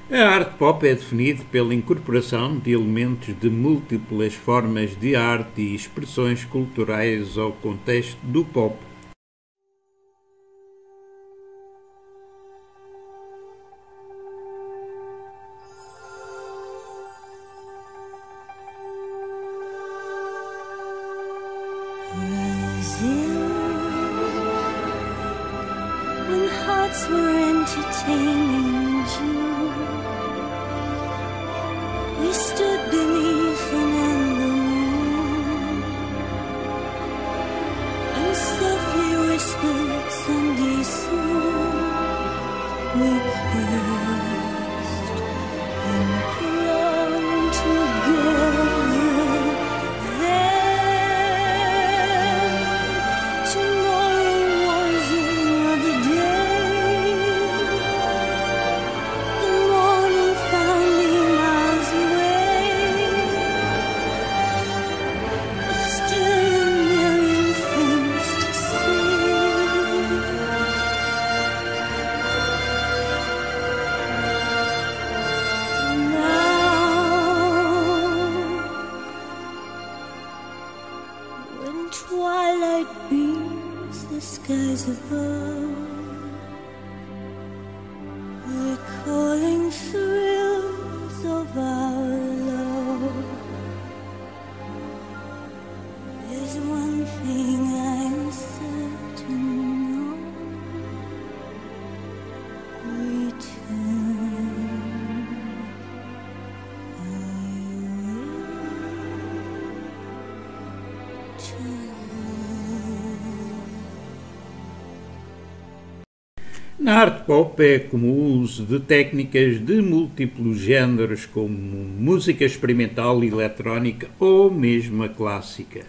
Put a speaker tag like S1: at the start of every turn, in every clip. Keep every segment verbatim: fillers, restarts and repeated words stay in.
S1: A arte pop é definida pela incorporação de elementos de múltiplas formas de arte e expressões culturais ao contexto do pop.
S2: When hearts were entertaining June, we stood beneath an amber moon and softly whispered Sunday soon. We kissed and clung together. Then tomorrow was another day. The morning found me miles away, but still a million things to say. Now, when twilight beams the skies above, recalling thrills of our love, there's one thing I'm certain of: return. I will to
S1: Na arte pop é comum o uso de técnicas de múltiplos géneros, como música experimental e eletrónica ou mesmo a clássica.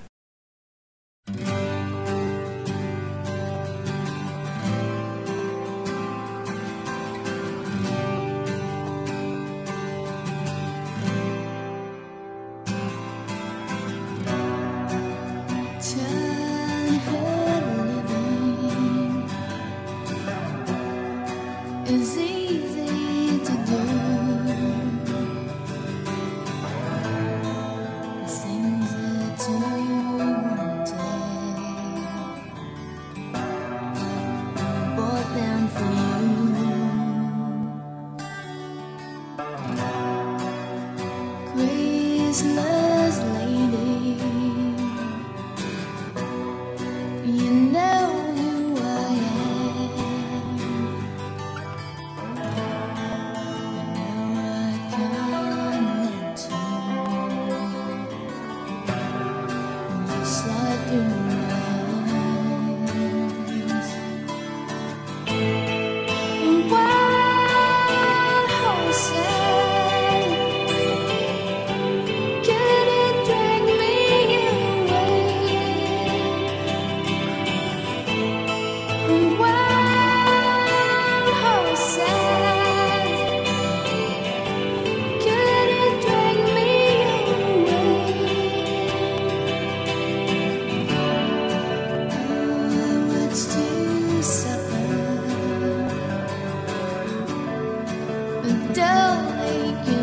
S2: childhood living is easy to do. Things that you wanted, bought them for you. Christmas lady, you know who I am. But now I can't too, just like your eyes. Wild horses, can it drag me away? Wild horses, can it drag me away? Oh, what's to suffer? But don't make it